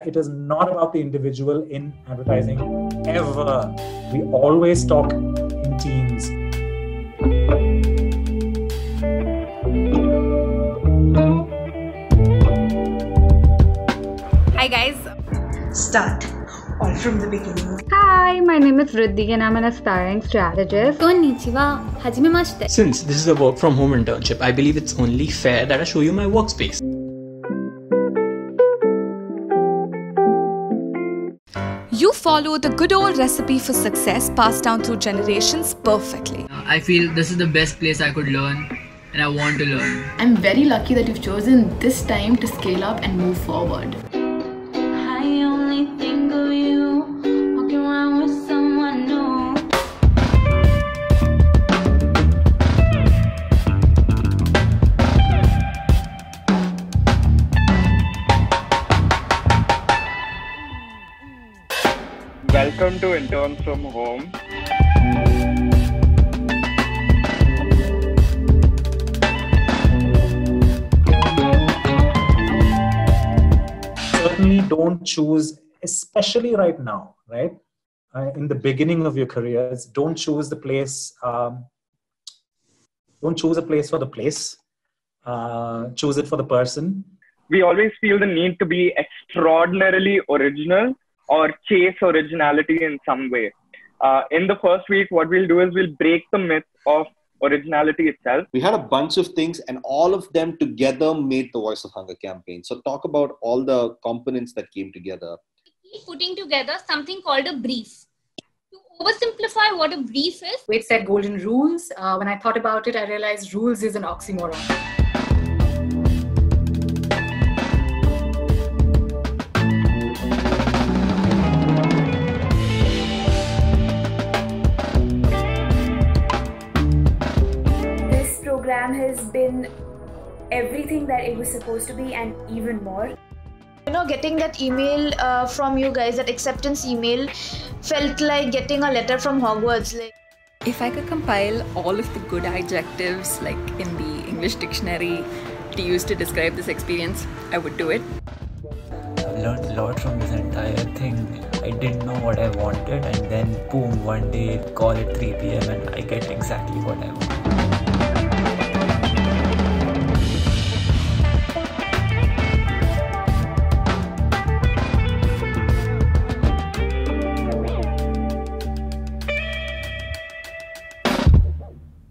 It is not about the individual in advertising ever. We always talk in teams. Hi guys. Start all from the beginning. Hi, my name is Riddhi and I'm an aspiring strategist. Konnichiwa. Hajimemashite. Since this is a work from home internship, I believe it's only fair that I show you my workspace. You follow the good old recipe for success passed down through generations perfectly. I feel this is the best place I could learn and I want to learn. I'm very lucky that you've chosen this time to scale up and move forward. I only think of you, walking around with someone new. Welcome to Interns from Home. Certainly don't choose, especially right now, right? In the beginning of your careers, don't choose the place. Don't choose a place for the place. Choose it for the person. We always feel the need to be extraordinarily original or chase originality in some way. In the first week, what we'll do is we'll break the myth of originality itself. We had a bunch of things and all of them together made the Voice of Hunger campaign. So talk about all the components that came together. Putting together something called a brief. To oversimplify what a brief is. It said golden rules. When I thought about it, I realized rules is an oxymoron. Program has been everything that it was supposed to be and even more. You know, getting that email from you guys, that acceptance email, felt like getting a letter from Hogwarts. Like, If I could compile all of the good adjectives like in the English dictionary to use to describe this experience, I would do it. I've learned a lot from this entire thing. I didn't know what I wanted and then boom, one day call at 3 p.m. and I get exactly what I want.